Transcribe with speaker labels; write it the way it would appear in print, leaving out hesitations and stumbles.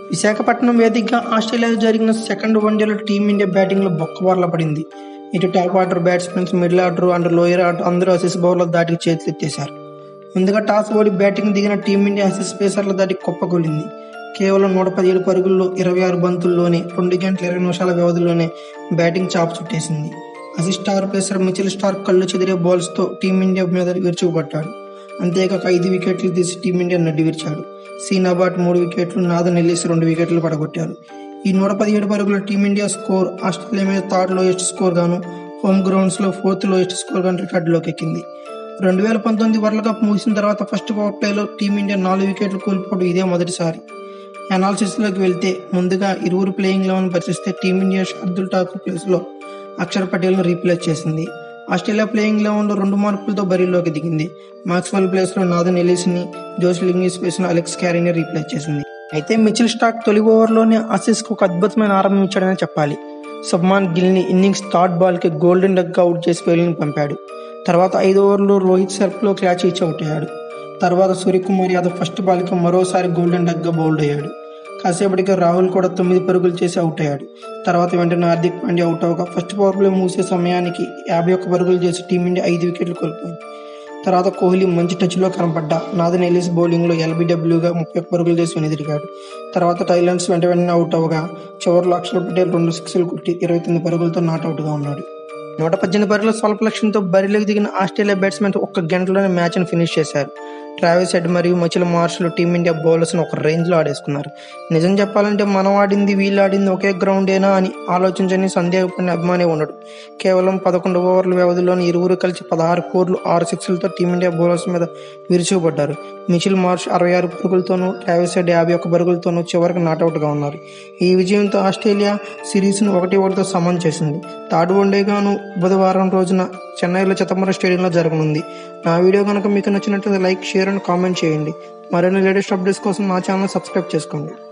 Speaker 1: విశాఖపట్నం వేదికగా ఆస్ట్రేలియాలో జరిగిన సెకండ్ వన్డేలో టీమిండియా బ్యాటింగ్లో బొక్కబార్ల పడింది. ఇటు top order batsmens, middle order and lower order అందరూ ఆసీస్ బౌలర్ల దాటికి చేతులెత్తేశారు. ముందుగా టాస్ ఓడి బ్యాటింగ్ దిగిన టీమిండియా ఆసీస్ పేసర్ల దాటికి కుప్పకూలింది. కేవలం 117 పరుగుల్లో 26 బంతుల్లోనే 2 గంటల 20 నిమిషాల వ్యవధిలోనే బ్యాటింగ్ చాపు చుట్టేసింది. Aussies star pacer Mitchell Starc కళ్ళు చెదిరే బాల్స్తో టీమిండియా మీద విరుచుకుపడ్డాడు. అంతేకాక 5 వికెట్లు తీసి టీమిండియా నడ్డి విరిచాడు. సీన్ అబాట్ 3 వికెట్లు, నాథన్ ఎల్లిస్ 2 వికెట్లు పడగొట్టారు. ఈ 117 పరుగుల టీమిండియా స్కోర్ ఆస్ట్రేలియా మీద థర్డ్ లోయెస్ట్ స్కోర్ గాను, హోమ్ గ్రౌండ్స్ లో 4th లోయెస్ట్ స్కోర్ గాను రికార్డులోకి ఎక్కింది. 2019 వరల్డ్ కప్ ముగిసిన తర్వాత ఫస్ట్ పవర్ ప్లేలో టీమిండియా 4 వికెట్లు కోల్పోవడం ఇదే మొదటిసారి. అనాలిసిస్ లోకి వెళ్తే ముందుగా ఇరువురు ప్లేయింగ్ 11 పరిశీలిస్తే టీమిండియా శార్దుల్ ఠాకూర్ ప్లేస్ లో అక్షర్ పటేల్ ను రీప్లేస్ చేసింది. ఆస్ట్రేలియా ప్లేయింగ్ 11 లో 2 మార్పులతో బరిలోకి దిగింది. మాక్స్వెల్ ప్లేస్ లో నాథన్ ఎల్లిస్ ని, జోష్ లింగిస్ ప్లేస్ లో అలెక్స్ క్యారీని రీప్లేస్ చేసింది. అయితే మిచెల్ స్టార్క్ తొలి ఓవర్లోనే ఆసీస్ కు ఒక అద్భుతమైన ఆరంభం ఇచ్చాడని చెప్పాలి. శుభ్మాన్ గిల్ ని ఇన్నింగ్స్ థర్డ్ బాల్ కి గోల్డెన్ డక్ గా అవుట్ చేసి ఫెయిలింగ్ పంపాడు. తర్వాత 5 ఓవర్లో రోహిత్ శర్మ లో క్యాచ్ ఇచ్చి అవుట్ అయ్యాడు. తర్వాత సూర్యకుమార్ యాదవ్ ఫస్ట్ బాల్ కి మరోసారి గోల్డెన్ డక్ గా బౌల్డ్ అయ్యాడు. కాసేపటికి రాహుల్ కూడా 9 పరుగులు చేసి అవుట్ అయ్యాడు. తర్వాత వెంటనే హార్దిక్ పాండ్యా అవుట్ అవగా ఫస్ట్ పవర్ ప్లే ముగిసే సమయానికి 51 పరుగులు చేసి టీమిండియా 5 వికెట్లు కోల్పోయింది. తర్వాత కోహ్లీ మంచి టచ్ లో కనపడ్డా నాథన్ ఎల్లిస్ బౌలింగ్ లో LBWగా 31 పరుగులు చేసి వెనుదిరిగాడు. తర్వాత టైలెండ్స్ వెంటనే అవుట్ అవగా చివరిలో అక్షర్ పటేల్ 2 సిక్స్లు కొట్టి 29 పరుగులతో నాట్అవుట్ గా ఉన్నాడు. 118 పరుగుల స్వల్ప లక్ష్యంతో బరిలోకి దిగిన ఆస్ట్రేలియా బ్యాట్స్మెన్ 1 గంటలోనే మ్యాచ్ ని ఫినిష్ చేశారు. ట్రావిస్ హెడ్ మరియు మిచెల్ మార్ష్ టీమిండియా బౌలర్స్ ఒక రేంజ్ లో ఆడేసుకున్నారు. నిజం చెప్పాలంటే మనం ఆడింది వీళ్ళు ఆడింది ఒకే గ్రౌండేనా అని ఆలోచించని సందేహపడిన అభిమానే ఉండడు. కేవలం 11 ఓవర్ల వ్యవధిలోని ఇరువురు కలిసి 16 4లు 6 6లతో టీమిండియా బౌలర్స్ మీద విరుచుకుపడ్డారు. మిచెల్ మార్ష్ 66 పరుగులతోనూ, ట్రావిస్ హెడ్ 51 పరుగులతోనూ చివరికి నాట్అవుట్ గా ఉన్నారు. ఈ విజయంతో ఆస్ట్రేలియా సిరీస్ ను 1-1తో సమన్ చేసింది. థర్డ్ వన్డేగాను బుధవారం రోజున చెన్నైలో చిదంబరం స్టేడియంలో జరగనుంది. నా వీడియో కనుక మీకు నచ్చినట్లయితే లైక్, షేర్ అండ్ కామెంట్ చేయండి. మరిన్ని లేటెస్ట్ అప్డేట్స్ కోసం నా ఛానల్ సబ్స్క్రైబ్ చేసుకోండి.